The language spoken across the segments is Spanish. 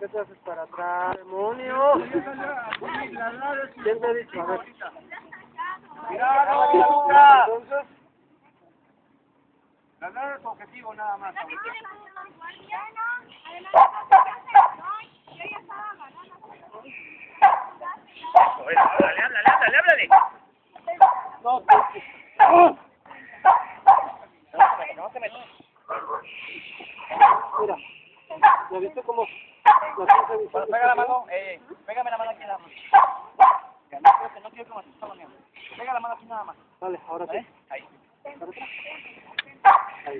qué te haces para atrás? ¡Demonio! ¿Quién te ha dicho? A ver. ¡Cuidado, Luca! Entonces, Ganar es objetivo nada más. Háblale. no, No te metas. mira, ¿ya viste cómo la cosa dice? Pega la mano, pégame la mano aquí nada más. No quiero que me asustes, mano. Pega la mano aquí nada más. Vale, ahora sí. Ahí. ¿Para atrás? Ahí.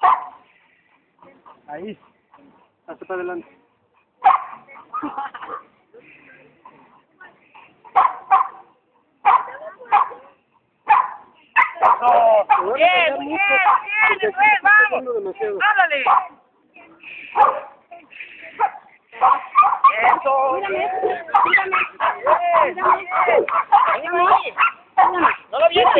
Ahí. Hasta para adelante. Eso. Bien, pues, vamos. Háblale. Eso. No lo vientes.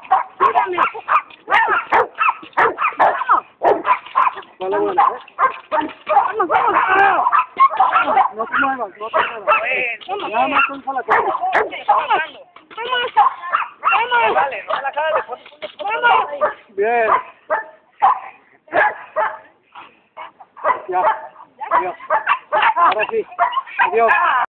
Vale, bueno, No te muevas, no te muevas. Nada más con la cara. Dale, no me la cagas de Bien. Ya. Adiós. Ahora sí. Adiós.